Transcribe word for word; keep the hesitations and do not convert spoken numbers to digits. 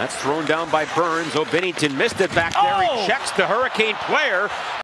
That's thrown down by Burns. O'Binnington missed it back there. Oh! He checks the Hurricane player.